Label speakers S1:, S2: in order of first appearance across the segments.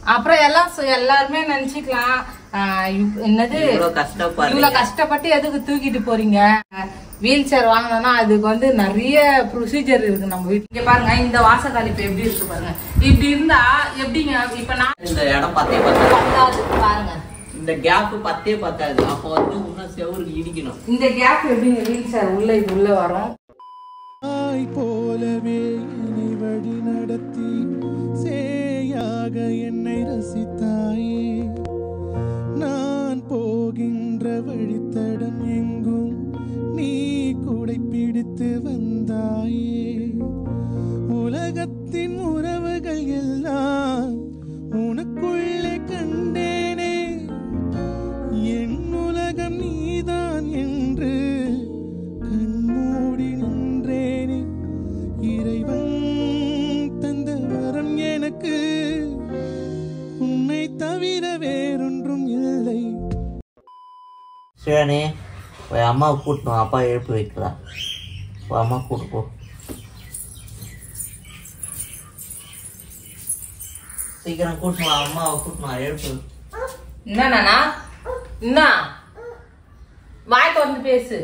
S1: அப்புறம் எல்லாருமே நினைச்சுக்கலாம் என்னது இவ்வளவு கஷ்டப்பட்டு எதுக்கு தூக்கிட்டு போறீங்க. வீல் சேர் வாங்கினோம்னா அதுக்கு வந்து நிறைய ப்ரொசீஜர் இருக்கு நம்ம வீட்டுல. இங்க பாருங்க இந்த வாசக்கால் இப்ப எப்படி இருக்கு பாருங்க. இப்படி இருந்தா எப்படிங்க? இப்ப நான்
S2: இந்த இடம் பத்தாது
S1: பாருங்க.
S2: இந்த கேப் பத்தே பத்தாது. அப்ப வந்து இன்னும் செவுருக்கு இடிக்கணும்.
S1: இந்த கேப் எப்படிங்க வீல் சேர் உள்ள இது உள்ள வரும்?
S3: போலவே நீ வழி நடத்தி சேயாக என்னை ரசித்தாயே. நான் போகின்ற வழித்தடம் எங்கும் நீ கூடை பிடித்து வந்தாயே. உலகத்தின் உறவுகள் எல்லாம் உனக்குள்ளே கண்டேனே. என் உலகம் நீதான் என்று கண்மூடி நின்றேனே. இறைவன் தந்த வரம் எனக்கு உன்னை தவிர வேறொன்றும் இல்லை.
S2: சரி போய் அம்மாவை கூட்டணும். அப்பா எழுப்பி வைக்கலாம். அம்மா கூட்டு போ. சீக்கிரம் கூட்டணும். அம்மாவை கூட்டணும். எழுப்பு.
S1: என்னண்ணா என்ன வாய் திறந்து பேசு.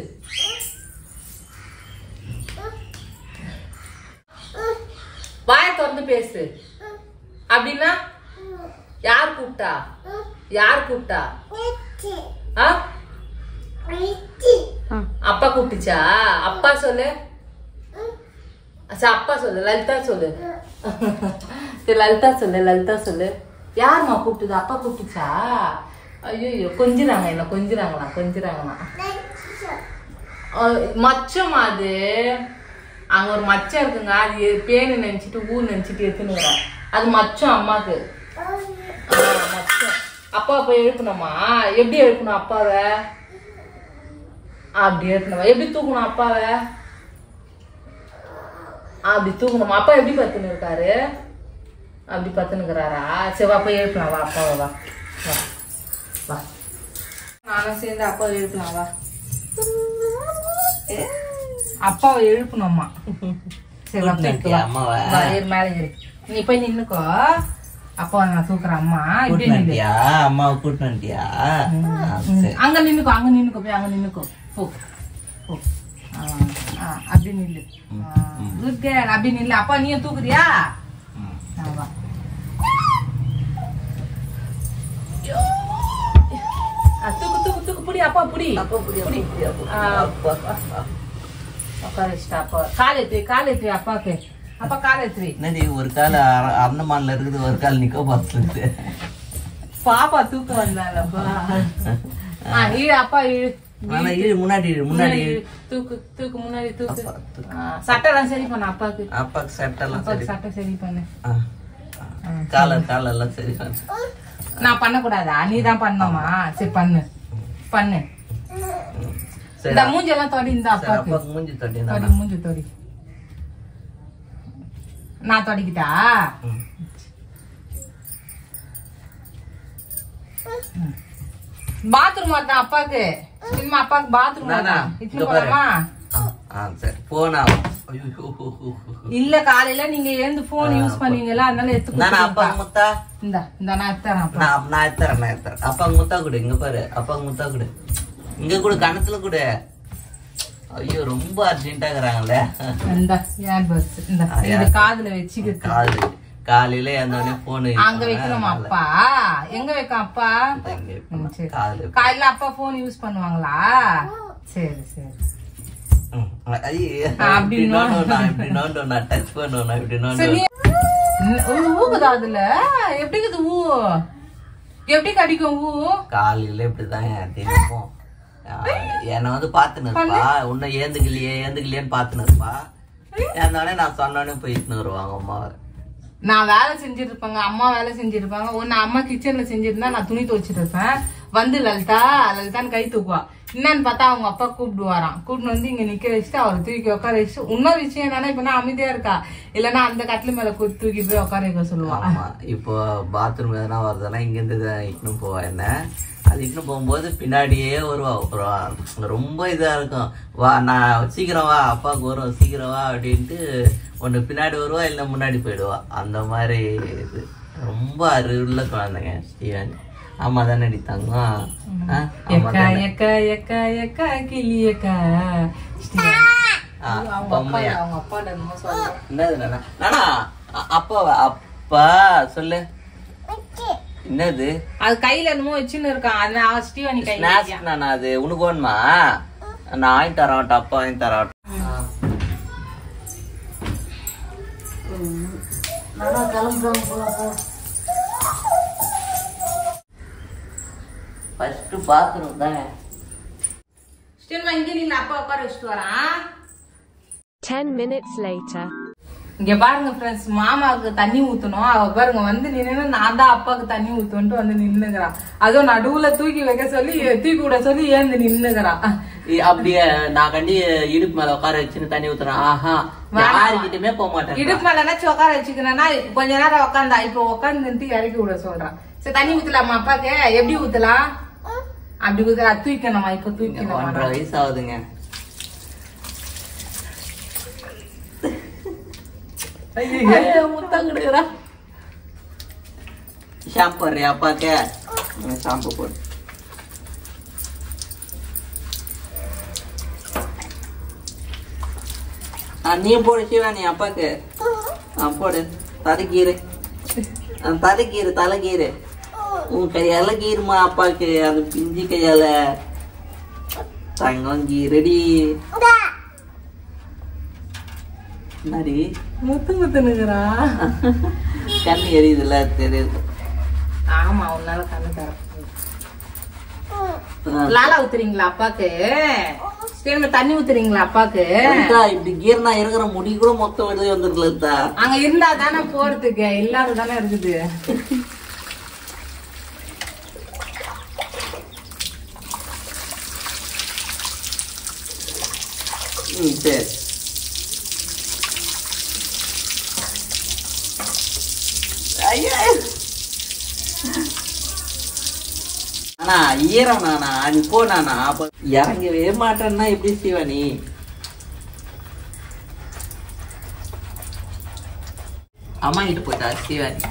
S1: வாய் திறந்து பேசு. அப்படின்னா யார் கூப்பிட்டா? யார் கூப்பிட்டா? அப்பா கூப்பிட்டுச்சா? அப்பா சொல்லு. அப்பா சொல்லு. லலிதா சொல்லு. சரி லலிதா சொல்லு. லலிதா சொல்லு. யாருமா கூப்பிட்டுது? அப்பா கூப்பிட்டுச்சா? ஐயோ கொஞ்சிறாங்க என்ன. கொஞ்சிறாங்களா மச்சமா அது? அங்க ஒரு மச்சம் இருக்குங்க. அது பேனு நினைச்சிட்டு ஊர் நினைச்சிட்டு எடுத்துனுக்குறேன். அது மச்சம் அம்மாக்கு. மச்சம். அப்பா போய் எழுப்பணுமா? எப்படி எழுப்பணும் அப்பாவை? அப்படி எழுப்பணுமா? எப்படி தூக்கணும் அப்பாவை? அப்படி தூக்கணுமா? அப்பா எப்படி பத்துன்னு இருக்காரு? அப்படி பத்துனுக்குறாரா? சரி வா போய் எழுப்பலாம். வா அப்பாவை. வா வா வா. நானும் சேர்ந்து அப்பாவை எழுப்பலாம். வா அப்பாவை எழுப்பணும்மா. சரி மேல ஏறி நீ போய் நின்னுக்கோ. அப்பா நான் தூக்குறேன். அம்மா
S2: அம்மாவை கூட்டியா?
S1: அங்க நின்னுக்கோ. போய் அங்க நின்னுக்கோ. போ போ. அப்படி நில்லு. Good girl. அப்படி நில்லு. அப்பா நீயும் தூக்குறியா? வா. தூக்கு புடி. அப்பா புடி. காலேத்து அப்பாக்கு. அப்பா காலேத்து.
S2: என்னது ஒரு கால அந்தமான்ல இருக்குது, ஒரு கால் நிக்கோ பார்த்து
S1: பாப்பா தூக்கு வந்தாலப்பா. அப்பா
S2: முன்னாடி
S1: தூக்கு முன்னாடி தூக்கு. சட்டெல்லாம் சரி பண்ண அப்பாக்கு.
S2: அப்பாக்கு
S1: சட்டை சரி பண்ணு.
S2: காலெல்லாம் சரி பண்ணு.
S1: நான் பண்ண கூடாதா? நீதான் பண்ணோமா? சரி பண்ணு. இந்த மூஞ்சி எல்லாம் தொடி. இந்த அப்பாக்கு
S2: மூஞ்சி தொடி.
S1: மூஞ்சி தொடி. நான் தொடிக்கிட்டா? பாத்ரூம் வரதான் அப்பாக்கு. அப்பாக்கு பாத்ரூம் போலாமா? இல்ல காலையில நீங்க எழுந்து போன் யூஸ் பண்ணீங்களா? அதனால எடுத்து
S2: அப்பாங்க முத்தா கொடு. இங்க பாரு அப்பாங்க முத்தா கொடு. இங்க கூட கணத்துல கூட. ஐயோ ரொம்ப அர்ஜென்ட்டாக்குறாங்களே.
S1: காதுல வச்சுக்கிட்டு
S2: காலையில அந்த போனு
S1: அங்க வைக்கணுமா? அப்பா எங்க வைக்க? அப்பா காலையில அப்பா போன் யூஸ் பண்ணுவாங்களா? சரி சரி. ஊகுதா அதுல? எப்படி எப்படி கடிக்கும் ஊ?
S2: காலையில இப்படிதான் தினமும் என்ன வந்து பாத்துன்னு இருப்பா. உன்ன ஏந்துக்கலையேன்னு பாத்துன்னு இருப்பா. ஏந்தோடனே நான் சொன்னோடனே போயிட்டு வருவாங்க அம்மாவை.
S1: நான் வேலை செஞ்சிட்டு இருப்பேங்க. அம்மா வேலை செஞ்சிருப்பாங்க. ஒன்னு அம்மா கிச்சன்ல செஞ்சிருந்தா நான் துணி துவைச்சிட்டு இருப்பேன். வந்து லலிதான்னு கை தூக்குவா. என்னன்னு பார்த்தா அவங்க அப்பா கூப்பிடுவாராம். கூப்பிட்டு வந்து இங்க நிக்க வச்சுட்டு அவரை தூக்கி உட்கார வச்சுட்டு, இன்னொரு விஷயம் என்னன்னா இப்ப நான் அமைதியா இருக்கா இல்லன்னா அந்த கட்டில மேல தூக்கி போய் உட்கார வைக்க சொல்லுவா.
S2: இப்போ பாத்ரூம் எதனா வருதுன்னா இங்க இருந்து இட்டுன்னு போவா. என்ன அது இட்டுன்னு போகும்போது பின்னாடியே வருவா. ரொம்ப இதா இருக்கும். வா நான் சீக்கிரம் வா, அப்பாவுக்கு வரும் சீக்கிரம் வா அப்படின்ட்டு ஒண்ணு பின்னாடி வருவா இல்ல முன்னாடி போயிடுவா. அந்த மாதிரி இது ரொம்ப அருள் குழந்தைங்க ஸ்டீவன். ஆமா தானே அடித்தாங்க. அப்பா சொல்லு என்னது
S1: அது கையில என்னமோ வச்சுன்னு இருக்கான் ஸ்டீவன் கையில.
S2: நானா அது உனக்கு வேணுமா? நான் வாங்கி தரேன். அப்பா வாங்கி தரேன். ஃபர்ஸ்ட் பாத்ரூம் தான்.
S1: ஸ்டீவன் இங்க நீ அப்பா உட்கார வச்சுட்டு வரான்.
S4: 10 minutes later.
S1: இங்க பாருங்க ஃப்ரெண்ட்ஸ், மாமாவுக்கு தண்ணி ஊத்தணும். அவ பாருங்க வந்து நின்னு நான் தான் அப்பாவுக்கு தண்ணி ஊத்துன்ட்டு வந்து நின்னுக்கிறான். அதுவும் நடுவுல தூக்கி வைக்க சொல்லி தூக்கி விட சொல்லி ஏந்து நின்னுக்கிறான்.
S2: அப்படியே நான் கண்டி இடுப்பு மேல உட்கார வச்சுன்னு தண்ணி ஊத்துறேன். ஆஹா யாருக்கிட்டுமே போக மாட்டேன்.
S1: இடுப்பு மேல என்னாச்சும் உட்கார வச்சுக்கிறேன்னா கொஞ்ச நேரம் உட்காந்தா இப்ப உட்காந்துட்டு இறக்கி விட சொல்றான். சரி தண்ணி ஊத்தலாமா அப்பாக்கு? எப்படி ஊத்தலாம்? அப்படி ஊத்தல தூக்கணுமா? இப்ப தூக்கணும்.
S2: 1.5 வயசு ஆகுதுங்க. முத்தம் கொடுக்குறா. ஷாம்பு போடுறியா அப்பாக்கு? ஷாம்பு போடு. நீ போடு சிவானி அப்பாக்கு. போடு. தலைக்கீரு தலைக்கீரு தலைக்கீரு. உன் கையால கீருமா அப்பாக்கு. அது பிஞ்சி கையால தங்கம் கீரடி. என்னடி
S1: முத்து முத்துனுக்குறா?
S2: கண்ணு எரியுதுல்ல தெரியுது.
S1: ஆமா உன்னால கண்ணு தர. லாலா ஊத்துறீங்களா அப்பாக்கு? தண்ணி ஊத்துறீங்களா அப்பாக்கு?
S2: இப்படி கீர்னா இருக்கிற முடி கூட மொத்தம் வெளியே வந்துருக்கல.
S1: அங்க இருந்தா தானே போறதுக்கு, இல்லாத தானே இருக்குது.
S2: சரி ஆனா ஈரம் நானா நீ போனானா இறங்கவே மாட்டேன்னா எப்படி சிவானி? அம்மா கிட்ட போயிட்டா சிவானி.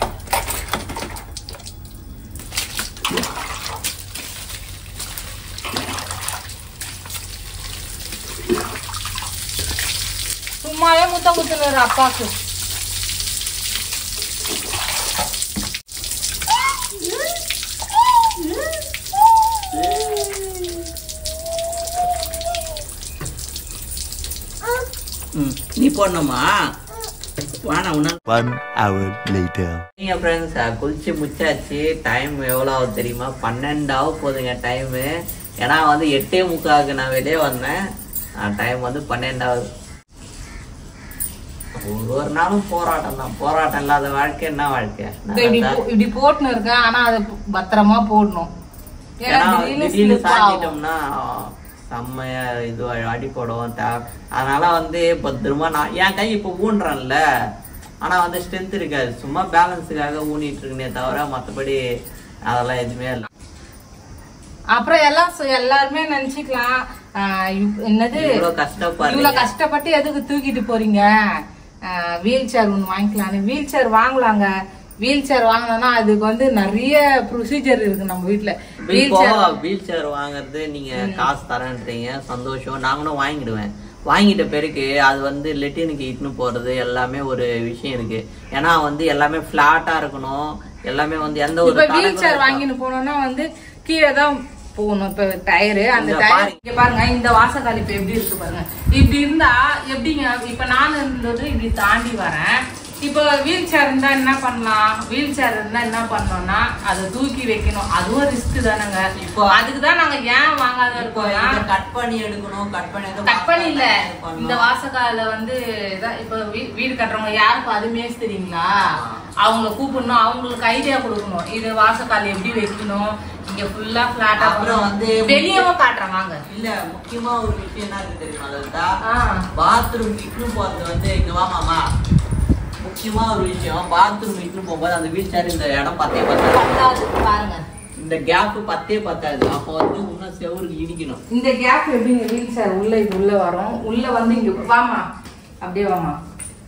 S1: சும்மாவே முத்தம் குத்துனாரு அப்பாக்கு.
S2: நீ போடணுமா? வானா உன்னா.
S3: 1 hour later.
S2: நீங்க ஃப்ரெண்ட்ஸ் குளிச்சு முச்சாச்சு. டைம் எவ்வளோ ஆகுது தெரியுமா? 12 போகுதுங்க டைமு. ஏன்னா வந்து 8:45 நான் வெளியே வந்தேன். டைம் வந்து 12. ஒரு நாளும் போராட்டம் தான். போராட்டம் இல்லாத வாழ்க்கை என்ன வாழ்க்கை?
S1: இப்படி போட்டுன்னு இருக்கேன். ஆனா அதை பத்திரமா போடணும்.
S2: திடீர்னு சாஞ்சிட்டோம்னா செம்மையா இது அடிப்படும். அதனால வந்து பத்திரமா நான் என் கை இப்ப ஊன்றேன்ல. ஆனா வந்து ஸ்ட்ரென்த் இருக்காது. சும்மா பேலன்ஸுக்காக ஊனிட்டு இருக்குனே தவிர மற்றபடி அதெல்லாம் எதுவுமே இல்லை.
S1: அப்புறம் எல்லாருமே நினைச்சுக்கலாம் என்னது இவ்வளவு கஷ்டப்பட்டு எதுக்கு தூக்கிட்டு போறீங்க, வீல் சேர் ஒண்ணு வாங்கிக்கலான்னு. Wheel chair வாங்கலாங்க. வீல் சேர் வாங்கணும்னா அதுக்கு வந்து நிறைய ப்ரொசீஜர் இருக்கு நம்ம வீட்டுல.
S2: வீல் சேர் வாங்குறது நீங்க காசு தரேன்றீங்க, சந்தோஷம். நாங்களும் வாங்கிடுவேன். வாங்கிட்ட பிறகு அது வந்து லெட்டினுக்கு இட்டுன்னு போறது எல்லாமே ஒரு விஷயம் இருக்கு. ஏன்னா வந்து எல்லாமே பிளாட்டா இருக்கணும். எல்லாமே வந்து எந்த ஒரு
S1: வீல் சேர் வாங்கிட்டு போனோம்னா வந்து கீழே தான் போகணும். இப்ப டயரு அந்த டயர் இங்க பாருங்க. இந்த வாசக்கால் இப்ப எப்படி இருக்கு பாருங்க. இப்படி இருந்தா எப்படிங்க? இப்ப நான் இருந்தது இப்படி தாண்டி வரேன். இப்போ வீல் சேர் இருந்தா என்ன பண்ணலாம்? வீல் சேர் இருந்தா என்ன பண்ணோம்னா அதை தூக்கி வைக்கணும். அதுவும் ரிஸ்க் தானங்க. இப்போ அதுக்குதான் நாங்க ஏன் வாங்காத இருக்கோம்.
S2: கட் பண்ணி எடுக்கணும். கட்
S1: பண்ணி இல்ல, இந்த வாசக்கால வந்து இப்ப வீடு கட்டுறவங்க யாருக்கும் அது மேஸ் தெரியுங்களா? அவங்கள கூப்பிடணும், அவங்களுக்கு ஐடியா கொடுக்கணும். இது வாசக்கால் எப்படி வைக்கணும். இங்க ஃபுல்லா பிளாட்டா.
S2: அப்புறம் வந்து
S1: வெளியவும் காட்டுறேன் வாங்க. இல்ல
S2: முக்கியமா ஒரு விஷயம் என்ன இருக்கு தெரியுமா? பாத்ரூம் இட்னு போறது வந்து இங்க வாமாமா. முக்கியமா ஒரு விஷயம், பாத்ரூம் இட்னு போகும்போது அந்த வீல் சேர் இந்த இடம் பத்தே பத்தாது பாருங்க. இந்த கேப் பத்தே பத்தாது. அப்போ வந்து இன்னும் செவருக்கு இடிக்கணும்.
S1: இந்த கேப் எப்படி வீல் சேர் உள்ள இது உள்ள வரும். உள்ள வந்து இங்க வாமா, அப்படியே வாமா.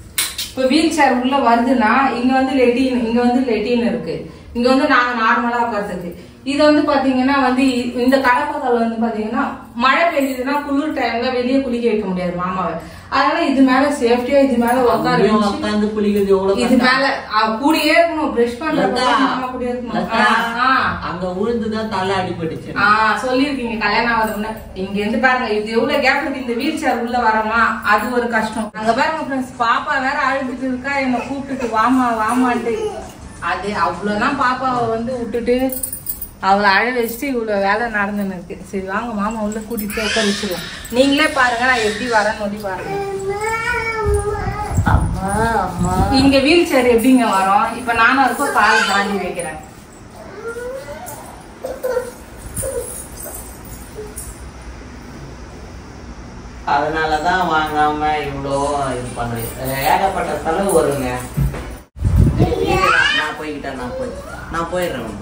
S1: இப்ப வீல் சேர் உள்ள வருதுன்னா இங்க வந்து லெட்டின் இருக்கு, இங்க வந்து நாங்க நார்மலா உட்காந்துருக்கு. இது வந்து பாத்தீங்கன்னா வந்து இந்த கடப்பக்கால் வந்து பாத்தீங்கன்னா மழை பெய்யுதுன்னா குளிர் டைம்ல வெளியே குளிக்க வைக்க முடியாது மாமாவை. அதனால இது மேல சேஃப்டியா இது மேல உட்காந்து
S2: குளிக்கிறது எவ்வளவு
S1: இது மேல கூடியே இருக்கணும். பிரஷ் பண்றது மாமா கூடியே இருக்கணும்.
S2: அங்க உழுந்துதான் தலை அடிபட்டுச்சு.
S1: சொல்லிருக்கீங்க கல்யாணம் ஆகுதுன்னு. இங்க இருந்து பாருங்க இது எவ்வளவு கேப் இருக்கு. இந்த வீல் சேர் உள்ள வரமா அது ஒரு கஷ்டம். அங்க பாருங்க ஃப்ரெண்ட்ஸ், பாப்பா வேற அழுதுட்டு இருக்கா, என்ன கூப்பிட்டுட்டு வாமா வாமான்ட்டு. அது அவ்வளவுதான் பாப்பாவை வந்து விட்டுட்டு அவளை அழ வச்சுட்டு இவ்வளவு வேலை நடந்துன்னு இருக்கு. சரி வாங்க மாமா உள்ள கூட்டிட்டு உட்கார வச்சிருவோம். நீங்களே பாருங்க நான் எப்படி வரேன்னு பாருங்க. இங்க வீல் சேர் எப்படிங்க வரும்? இப்ப நானும் இருக்கும் கால் தாண்டி வைக்கிறேன்.
S2: அதனாலதான் வாங்காம இவ்வளோ இது பண்ணுறேன். ஏகப்பட்ட செலவு வருங்க. நான் போயிடுறேன்.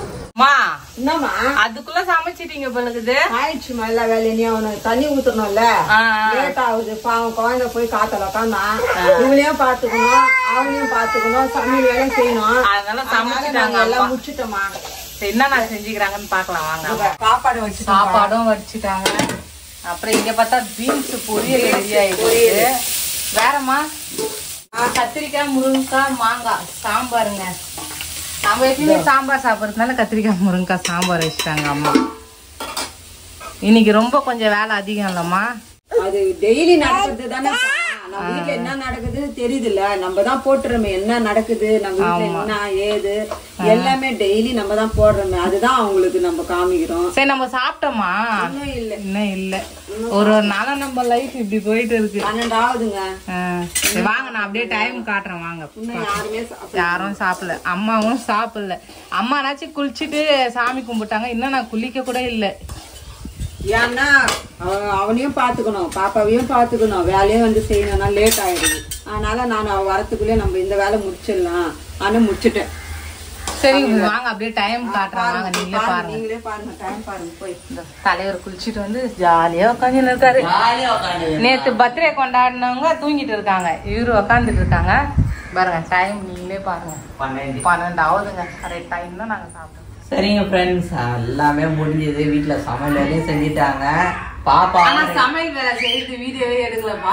S1: என்னம்மா அதுக்குள்ள சமைச்சிட்டீங்க பழகுது?
S5: ஆயிடுச்சுமா எல்லா வேலையும். அவனுக்கு தண்ணி ஊத்தணும்ல, லேட் ஆகுது. பாவம் குழந்தை போய் காத்தல உட்காந்தா இவளையும் பாத்துக்கணும் அவனையும் பாத்துக்கணும், சமையல் வேலை செய்யணும்.
S1: அதனால சமைச்சிட்டாங்க
S5: எல்லாம் முடிச்சுட்டோமா.
S1: என்ன செஞ்சுக்கிறாங்கன்னு பாக்கலாம் வாங்க.
S5: சாப்பாடு
S1: சாப்பாடும் வடிச்சுட்டாங்க. அப்புறம் இங்க பார்த்தா பீன்ஸ் பொரியல் ரெடி ஆயிடுச்சு. வேறம்மா கத்திரிக்காய் முருங்கைக்காய் மாங்காய் சாம்பாருங்க. நம்ம எப்பயுமே சாம்பார் சாப்பிட்றதுனால கத்திரிக்காய் முருங்கைக்காய் சாம்பார் வச்சுட்டாங்க அம்மா. இன்னைக்கு ரொம்ப கொஞ்சம் வேலை அதிகம் இல்லம்மா.
S5: அது டெய்லி நடக்கிறது தானே. நம்ம வீட்டுல என்ன நடக்குது தெரியுதுல்ல, நம்ம தான் போட்டுறோமே என்ன நடக்குது நம்ம வீட்டுல என்ன ஏது எல்லாமே டெய்லி நம்ம தான் போடுறோமே. அதுதான் அவங்களுக்கு நம்ம காமிக்கிறோம்.
S1: சரி நம்ம சாப்பிட்டோமா? இன்னும் இல்ல. ஒரு நாளும் நம்ம லைஃப் இப்படி போயிட்டு இருக்கு.
S5: 12 ஆகுதுங்க.
S1: வாங்க நான் அப்படியே டைம் காட்டுறேன் வாங்க.
S5: யாரும்
S1: சாப்பிடல, அம்மாவும் சாப்பிடல. அம்மானாச்சும் குளிச்சுட்டு சாமி கும்பிட்டாங்க, இன்னும் நான் குளிக்க கூட இல்லை.
S5: ஏன்னா அவனையும் பாத்துக்கணும் பாப்பாவையும் பாத்துக்கணும், வேலையும் வந்து செய்யணும்னா லேட் ஆயிடுது. அதனால நான் அவ வரத்துக்குள்ளே நம்ம இந்த வேலை முடிச்சிடலாம். ஆனா முடிச்சுட்டேன்.
S1: சரி வாங்க அப்படியே டைம் காட்டுறேன் வாங்க. நீங்களே
S5: பாருங்க டைம் பாருங்க. போய்
S1: தலைவர் குளிச்சுட்டு வந்து ஜாலியா உட்காந்துன்னு இருக்காரு. நேத்து பர்த்டே கொண்டாடினவங்க தூங்கிட்டு இருக்காங்க, இவரு உக்காந்துட்டு இருக்காங்க. பாருங்க டைம் நீங்களே பாருங்க. 12 ஆகுதுங்க. கரெக்ட் டைம் தான் நாங்க சாப்பிட்டோம்.
S2: சரிங்க ஃப்ரெண்ட்ஸ், எல்லாமே முடிஞ்சது. வீட்டுல சமையல் வேலையும் செஞ்சுட்டாங்க. பாப்பா
S1: சமையல் வேலை செய்து வீடியோவே எடுக்கலப்பா.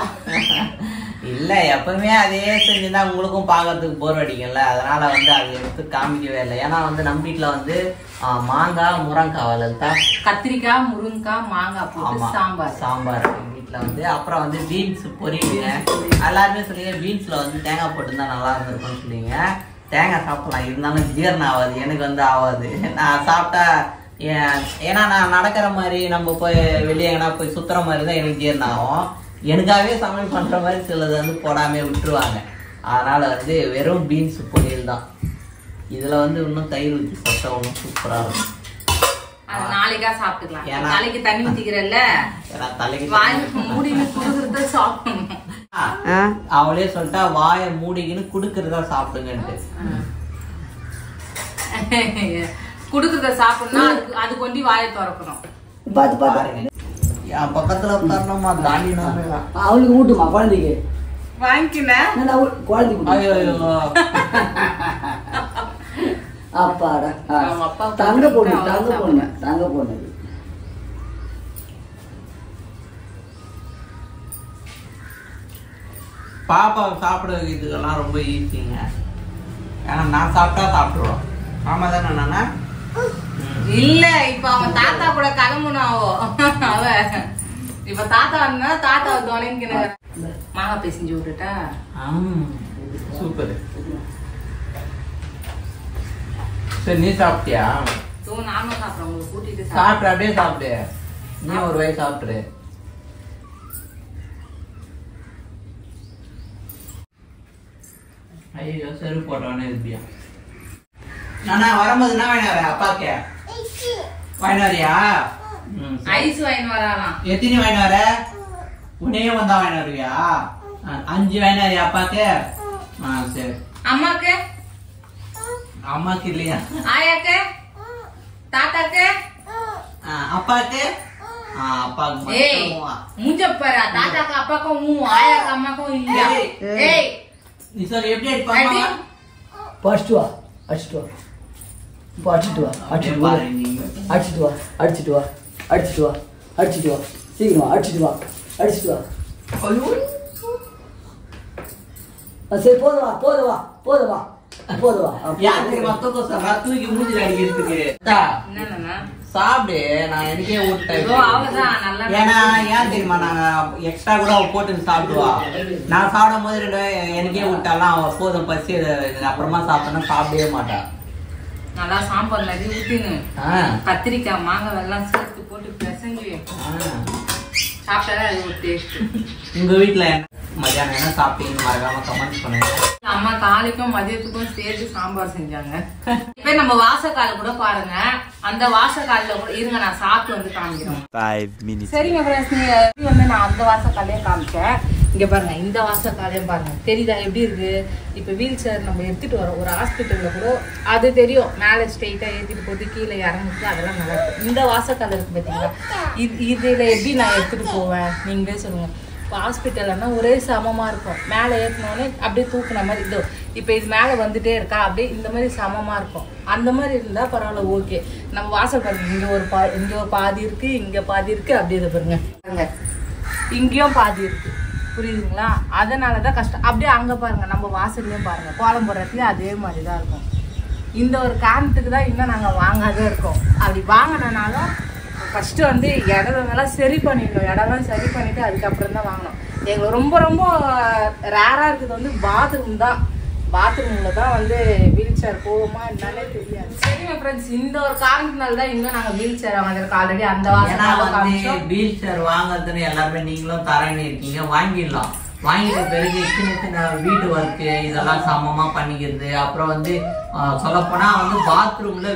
S2: இல்ல எப்பவுமே அதே செஞ்சுதான் உங்களுக்கும் பாக்கிறதுக்கு போர் அடிக்கும்ல. அதனால வந்து அது எடுத்து காமிக்கவே இல்லை. ஏன்னா வந்து நம்ம வீட்டுல வந்து மாங்காய் முருங்கைக்காய் வளர்த்தா
S1: கத்திரிக்காய் முருங்கைக்காய் மாங்காய்
S2: சாம்பார் வீட்டுல வந்து. அப்புறம் வந்து பீன்ஸ் பொரியுங்க. எல்லாருமே சொல்லுங்க பீன்ஸ்ல வந்து தேங்காய் போட்டுருந்தா நல்லா இருந்திருக்கும்னு சொல்லுவீங்க. தேங்காய் சாப்பிடலாம், இருந்தாலும் ஜீரணம் ஆகாது. எனக்கு வந்து ஆகாது. நான் சாப்பிட்டா ஏன்னா நான் நடக்கிற மாதிரி நம்ம போய் வெளியே எங்கன்னா போய் சுத்துற மாதிரி தான் எனக்கு ஜீரணம் ஆகும். எனக்காகவே சமையல் பண்ற மாதிரி சிலது வந்து போடாம விட்டுருவாங்க. அதனால வந்து வெறும் பீன்ஸ் பொரியல் தான். இதுல வந்து இன்னும் தயிர் ஊற்றி சாப்பிட்டா ஒன்றும் சூப்பரா இருக்கும்.
S1: நாளைக்கா சாப்பிட்டுக்கலாம். நாளைக்கு தண்ணி ஊத்திக்கிறல்ல,
S2: தலைக்கு
S1: மூடின்னு குடுக்கறத சாப்பிடணும்.
S2: அவளே சொல்லிட்டா வாய மூடிக்கின்னு குடுக்கறதா சாப்பிடுங்கன்ட்டு.
S1: குடுக்கறத சாப்பிடணும், அது கொண்டு வாயை திறக்கணும்.
S2: என் பக்கத்துல உட்காரணுமா தாண்டினா
S5: அவளுக்கு ஊட்டுமா குழந்தைக்கு
S1: வாங்கிக்கல
S5: குழந்தைக்கு. அப்பாடா தங்க பொண்ணு.
S2: பாப்பா சாப்பிட இதுக்கெல்லாம் ரொம்ப ஈஸிங்க. ஏன்னா நான் சாப்பிட்டா சாப்பிடுவோம். ஆமா தானே நானா?
S1: இல்ல இப்ப அவன் தாத்தா கூட கிளம்புனாவோ. அவ இப்ப தாத்தா இருந்தா தாத்தா துணைன்னு மாங்காய் போய் செஞ்சு விட்டுட்டா.
S2: சூப்பர். சரி நீ சாப்பிட்டியா?
S1: நானும் சாப்பிடுறேன். உங்களுக்கு கூட்டிட்டு
S2: சாப்பிட்டு அப்படியே சாப்பிடு. நீ ஒரு வயசு சாப்பிட்டுரு. ஐயோ சரி போட்டோன்னே இருப்பியா? நானா வரும்போது என்ன வாங்கின வர அப்பாக்கு? வாங்கின வரியா?
S1: ஐஸ் வாங்கிட்டு வராலாம்.
S2: எத்தனை வாங்கின வர? உன்னையும் வந்தா வாங்கின வருவியா? 5 வாங்கின வரியா அப்பாக்கு? சரி.
S1: அம்மாக்கு?
S2: அம்மாக்கு இல்லையா?
S1: ஆயாக்கு? தாத்தாக்கு?
S2: அப்பாக்கு? அப்பாக்கு
S1: மூஞ்ச பாரு. தாத்தாக்கு அப்பாக்கும் ஆயாக்கு அம்மாக்கும் இல்ல. ஏய்
S2: நீ சொல்லு எப்படி அடிப்பாங்க
S6: ஃபர்ஸ்ட் வா அடிச்சிட்டு வா இப்போ அடிச்சிட்டு வா அடிச்சிட்டு வா அடிச்சிட்டு வா அடிச்சிட்டு வா அடிச்சிட்டு வா அடிச்சிட்டு வா சீக்கிரமா அடிச்சிட்டு வா அடிச்சிட்டு வா சரி போதுவா போதுவா போதுவா போதுவா
S2: யாருக்கு மத்தவங்க சொல்றா தூக்கி மூஞ்சில அடிக்கிறதுக்கு சாப்பிடு நான் எனக்கே ஊட்டேன் ஏன்னா ஏன் தெரியுமா நாங்க எக்ஸ்ட்ரா கூட அவ போட்டு சாப்பிடுவா நான் சாப்பிடும் போது எனக்கே விட்டாலாம் அவ போதும் பசி அப்புறமா சாப்பிடணும் சாப்பிடவே மாட்டா
S1: நல்லா சாம்பார் நிறைய ஊத்தினு கத்திரிக்காய் மாங்காய் எல்லாம் சேர்த்து போட்டு பிசைஞ்சு சாப்பிட்டாதான் அது ஒரு டேஸ்ட்.
S2: உங்க வீட்டுல மதியானம் என்ன சாப்பிட்டீங்கன்னு மறக்காம கமெண்ட் பண்ணுங்க.
S1: அம்மா காலைக்கும் மதியத்துக்கும் சேர்த்து சாம்பார் செஞ்சாங்க. இப்ப நம்ம வாசக்கால் கூட பாருங்க, அந்த வாசக்கால்ல கூட இருங்க நான் சாப்பிட்டு வந்து காமிக்கிறேன்.
S3: 5 minutes.
S1: சரிங்க ஃப்ரெண்ட்ஸ், நீங்க வந்து நான் அந்த வாசக்காலையே காமிச்சேன். இங்க பாருங்க, இந்த வாசக்காலையும் பாருங்க, தெரியுதா எப்படி இருக்கு? இப்ப வீல் சேர் நம்ம எடுத்துட்டு வரோம் ஒரு ஹாஸ்பிட்டல்ல கூட அது தெரியும், மேல ஸ்ட்ரெயிட்டா ஏத்திட்டு போட்டு கீழே இறங்கிட்டு அதெல்லாம் நல்லா இருக்கும். இந்த வாசக்கால் இருக்கு பாத்தீங்களா, இதுல எப்படி நான் எடுத்துட்டு போவேன் நீங்களே சொல்லுங்க. இப்போ ஹாஸ்பிட்டல்னா ஒரே சமமா இருக்கும், மேலே ஏற்றினோடனே அப்படியே தூக்குன மாதிரி இதோ இப்போ இது மேலே வந்துட்டே இருக்கா, அப்படியே இந்த மாதிரி சமமா இருக்கும். அந்த மாதிரி இருந்தா பரவாயில்ல, ஓகே. நம்ம வாசல் பாருங்க, இங்க ஒரு பாதி இருக்கு, இங்க பாதி இருக்கு, அப்படி இது பாருங்க, இங்கேயும் பாதி இருக்கு, புரியுதுங்களா? அதனாலதான் கஷ்டம். அப்படியே அங்க பாருங்க, நம்ம வாசல்லையும் பாருங்க, கோலம் போடுறதுலயும் அதே மாதிரிதான் இருக்கும். இந்த ஒரு காரணத்துக்கு தான் இன்னும் நாங்க வாங்காதே இருக்கோம். அப்படி வாங்கினாலும் ஃபர்ஸ்ட் வந்து இடமெல்லாம் சரி பண்ணிடணும், இடம்லாம் சரி பண்ணிட்டு அதுக்கப்புறம் தான் வாங்கணும். எங்களுக்கு ரொம்ப ரொம்ப ரேரா இருக்குது வந்து பாத்ரூம் தான். பாத்ரூம்ல தான் வந்து வீல் சேர் போகுமா என்னன்னே தெரியாது. சரிங்க ஃப்ரெண்ட்ஸ், இந்த ஒரு காரணத்தினால தான் இன்னும் நாங்க வீல் சேர் வாங்குறதுக்கு ஆல்ரெடி அந்த வாசல்
S2: வீல் சேர் வாங்குறதுன்னு எல்லாருமே நீங்களும் தரேன்னு இருக்கீங்க, வாங்கிடலாம். வாங்கிட்ட பிறகு சின்ன வீட்டு ஒர்க்கு இதெல்லாம் சமமா பண்ணிக்கிறது. அப்புறம் வந்து சொல்ல போனா வந்து பாத்ரூம்ல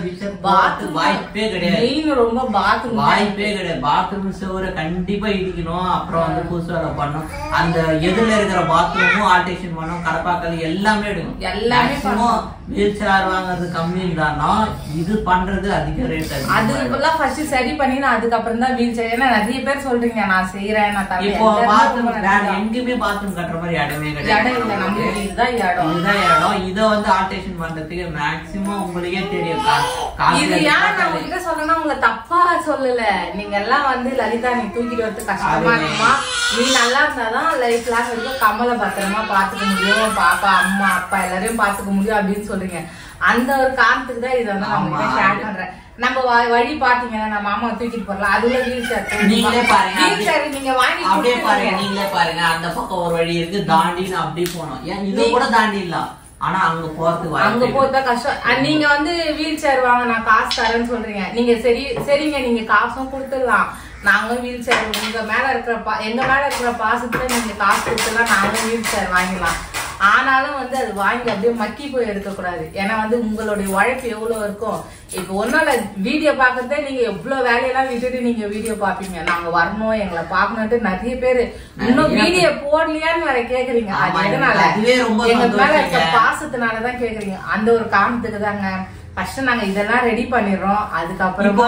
S2: வாய்ப்பே கிடையாது,
S1: ரொம்ப பாத்ரூம்
S2: வாய்ப்பே கிடையாது. பாத்ரூம் சுவரை கண்டிப்பா இடிக்கணும், அப்புறம் வந்து புதுசு வேலை பண்ணணும். அந்த எதிரில இருக்கிற பாத்ரூமும் ஆல்டேஷன் பண்ணணும், கடப்பாக்கல் எல்லாமே எடுக்கணும். எல்லாமே வீல் சேர் வாங்குறது கம்மி தானோ, இது பண்றது அதிக ரேட்.
S1: அதுக்குள்ள ஃபர்ஸ்ட் சரி பண்ணி அதுக்கப்புறம் தான் வீல் சேர். ஏன்னா நிறைய பேர் சொல்றீங்க நான் செய்யறேன், நான்
S2: இப்போ பாத்ரூம் எங்கேயுமே பாத்ரூம் கட்டுற மாதிரி இடமே கிடையாது.
S1: இதுதான் இடம்.
S2: இதை வந்து ஆல்டேஷன் பண்றதுக்கு மேக்சிமம் உங்களுக்கே தெரியும்.
S1: இது ஏன் நான் உங்ககிட்ட சொல்லணும்னா உங்களை தப்பா சொல்லல, நீங்க எல்லாம் வந்து லலிதா நீ தூக்கிட்டு வரது கஷ்டமா இருக்குமா, நீ நல்லா இருந்தாதான் லைஃப் லாங் வரைக்கும் கமலை பத்திரமா பாத்துக்க முடியும், பாப்பா அம்மா அப்பா எல்லாரையும் பாத்துக்க முடியும் அப்படின்னு சொல்றீங்க. அந்த ஒரு காரணத்துக்கு தான் இதை வந்து நான் ஷேர் பண்றேன். நம்ம வழி பாத்தீங்கன்னா நம்ம மாமா தூக்கிட்டு போறலாம், அதுல வீல் சேர்
S2: நீங்களே பாருங்க,
S1: வீல் சேர் நீங்க வாங்கி
S2: அப்படியே பாருங்க, நீங்களே பாருங்க. அந்த பக்கம் ஒரு வழி இருக்கு, தாண்டின்னு அப்படி போனோம். ஏன் இது கூட தாண்டி இல்ல, ஆனா அங்க போறதுக்கு
S1: அங்க போறதா கஷ்டம். நீங்க வந்து வீல் சேர் வாங்க நான் காசு தரேன்னு சொல்றீங்க. நீங்க சரிங்க, நீங்க காசும் கொடுத்துடலாம், நாங்களும் வீல் சேர் எங்க மேல இருக்கிற பாசத்துல நீங்க காசு கொடுத்துடலாம், நாங்களும் வீல் சேர் வாங்கிடலாம். ஆனாலும் வந்து அது வாங்கி அப்படியே மக்கி போய் எடுக்க கூடாது. ஏன்னா வந்து உங்களுடைய உழைப்பு எவ்வளவு இருக்கும். இப்ப ஒன்னும் இல்ல, வீடியோ பாக்குறதே நீங்க எவ்வளவு வேலையெல்லாம் விட்டுட்டு நீங்க வீடியோ பாப்பீங்க, நாங்க வரணும் எங்களை பாக்கணும்ட்டு நிறைய பேரு இன்னும் வீடியோ போடலையான்னு வேற கேக்குறீங்க. அது எதனால? எங்க மேல இருக்க பாசத்தினாலதான் கேக்குறீங்க. அந்த ஒரு காரணத்துக்கு தாங்க ஃபர்ஸ்ட் நாங்க இதெல்லாம் ரெடி பண்ணிடுறோம், அதுக்கப்புறமா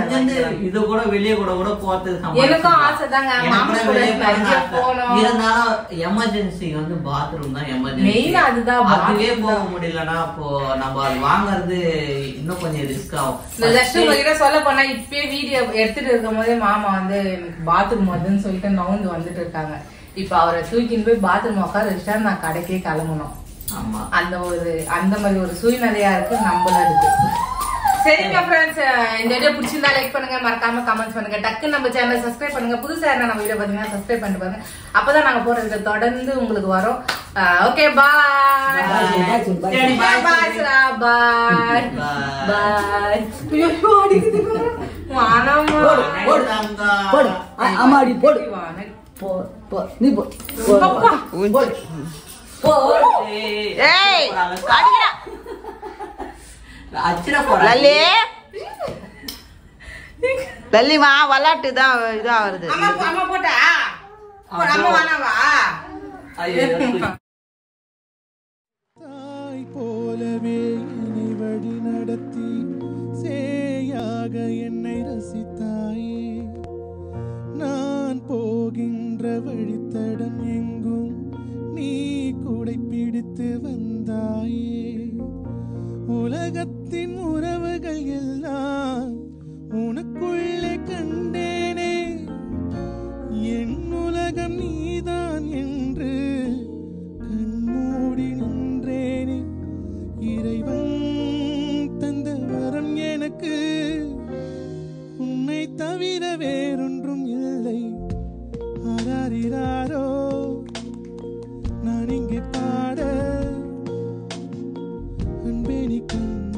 S2: இது கூட வெளியே கூட போறதுக்கு
S1: எனக்கும் ஆசை தாங்க.
S2: இருந்தாலும் எமர்ஜென்சி வந்து பாத்ரூம் தான் எமர்ஜென்சி,
S1: மெயின் அதுதான்.
S2: அதுவே போக முடியலன்னா அப்போ நம்ம அது வாங்குறது இன்னும் கொஞ்சம் ரிஸ்க் ஆகும்.
S1: இந்த ஜஸ்ட் உங்ககிட்ட சொல்ல போனா இப்பயே வீடியோ எடுத்துட்டு இருக்கும் போதே மாமா வந்து எனக்கு பாத்ரூம் வருதுன்னு சொல்லிட்டு நவுந்து வந்துட்டு இருக்காங்க. இப்ப அவரை தூக்கின்னு போய் பாத்ரூம் உட்கார வச்சுட்டா நான் கடைக்கே கிளம்பணும். அந்த மாதிரி ஒரு சூழ்நிலையா இருக்கு, நம்மளா இருக்கு. சரிங்க ஃப்ரெண்ட்ஸ், இந்த வீடியோ பிடிச்சிருந்தா லைக் பண்ணுங்க, மறக்காம கமெண்ட் பண்ணுங்க, டக்குன்னு நம்ம சேனல் சப்ஸ்கிரைப் பண்ணுங்க. புதுசா இருந்தா நம்ம வீடியோ பாத்தீங்கன்னா சப்ஸ்கிரைப் பண்ணிட்டு பாருங்க, அப்பதான் நாங்க போறது தொடர்ந்து உங்களுக்கு வரும். ஓகே, பாய்
S6: அம்மாடி போடு நீ போ
S5: லல்லிமா விளாட்டு தான் இதா வருது.
S7: தாய் போலவே நீ வழி நடத்தி சேயாக என்னை ரசித்தாயே, நான் போகின்ற வழித்தடம் எங்கும் நீ கூடை பிடித்து உலகத்தின் உறவுகள் எல்லாம் உனக்குள்ளே கண்டேனே. என் உலகம் நீதான் என்று கண்மூடி நின்றேனே. இறைவன் தந்த வரம் எனக்கு உன்னை தவிர வேறொன்றும் இல்லை. ஆராரிராரோ நான் இங்கே பாட அன்பே நீ கண்